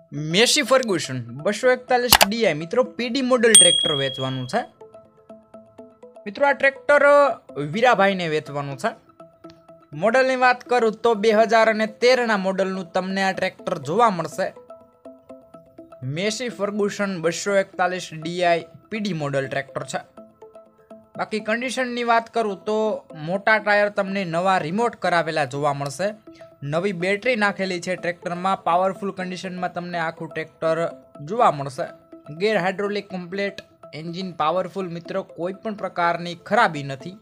Massey Ferguson 241 DI મિત્રો પીડી model tractor વેચવાનું છે। મિત્રો આ ટ્રેક્ટર વીરાભાઈને વેચવાનું છે। મોડલની વાત કરું તો 2013 ના મોડલનું તમને આ ટ્રેક્ટર જોવા મળશે। Massey Ferguson 241 DI PD model tractor છે। બાકી કન્ડિશનની વાત કરું તો મોટા ટાયર તમને નવા રિમોટ કરાવેલા જોવા મળશે। નવી બેટરી નાખેલી છે ટ્રેક્ટરમાં। પાવરફુલ કન્ડિશનમાં તમને આખું ટ્રેક્ટર જોવા મળશે। Gear hydraulic complete, engine powerful મિત્રો, કોઈ પણ પ્રકારની ખરાબી નથી।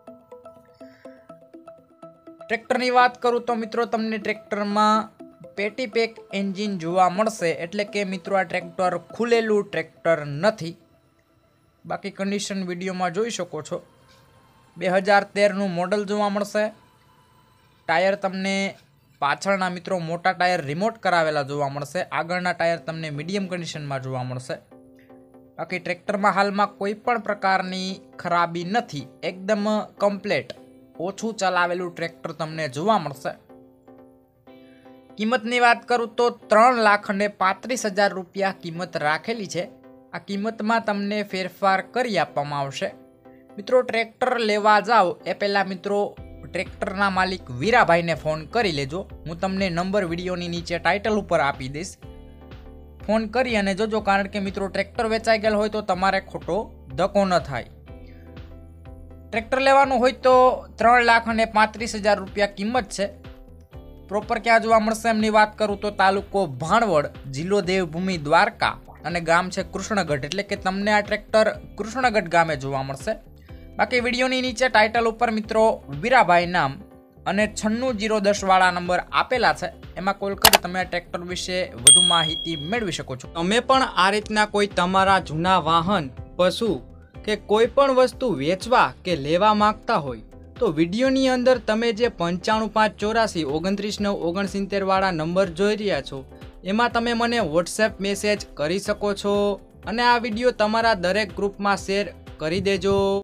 ટ્રેક્ટરની વાત કરું તો મિત્રો તમને ટ્રેક્ટરમાં પેટી પેક એન્જિન જોવા મળશે, એટલે કે મિત્રો આ ટ્રેક્ટર ખુલેલું ટ્રેક્ટર નથી। બાકી કન્ડિશન વિડીયોમાં જોઈ શકો છો। 2013નું મોડલ જોવા મળશે। ટાયર તમને પાછળના મિત્રો મોટા ટાયર રિમોટ કરાવેલા જોવા મળશે। આગળના ટાયર તમને મીડિયમ કન્ડિશનમાં જોવા મળશે। બાકી ટ્રેક્ટરમાં હાલમાં કોઈ પણ પ્રકારની ખરાબી નથી, એકદમ કમ્પ્લીટ ઓછું ચલાવેલું ટ્રેક્ટર તમને જોવા મળશે। કિંમતની વાત કરું તો 3,35,000 રૂપિયા કિંમત રાખેલી છે। આ કિંમતમાં તમને ફેરફાર કરી આપવામાં આવશે। મિત્રો ટ્રેક્ટર લેવા જાઓ એ પહેલાં મિત્રો ટ્રેક્ટરના માલિક વીરાભાઈને ફોન કરી લેજો। હું તમને નંબર વિડીયોની નીચે ટાઇટલ ઉપર આપી દઈશ, ફોન કરી અને જોજો, કારણ કે મિત્રો ટ્રેક્ટર વેચાઈ ગયેલ હોય તો તમારે ખોટો ધક્કો ન થાય। ટ્રેક્ટર લેવાનું હોય તો 3,35,000 રૂપિયા કિંમત છે। પ્રોપર ક્યાં જોવા મળશે એમની વાત કરું તો તાલુકો ભાણવડ, જિલ્લો દેવભૂમિ દ્વારકા અને ગામ છે કૃષ્ણગઢ, એટલે કે તમને આ ટ્રેક્ટર કૃષ્ણગઢ ગામે જોવા મળશે। બાકી વિડીયોની નીચે ટાઇટલ ઉપર મિત્રો વીરાભાઈ નામ અને 96 010 વાળા નંબર આપેલા છે, એમાં કોલ કરી તમે આ ટ્રેક્ટર વિશે વધુ માહિતી મેળવી શકો છો। તમે પણ આ રીતના કોઈ તમારા જૂના વાહન, પશુ કે કોઈ પણ વસ્તુ વેચવા કે લેવા માંગતા હોય તો વિડીયોની અંદર તમે જે 9554893969 વાળા નંબર જોઈ રહ્યા છો એમાં તમે મને વોટ્સએપ મેસેજ કરી શકો છો અને આ વિડીયો તમારા દરેક ગ્રુપમાં શેર કરી દેજો।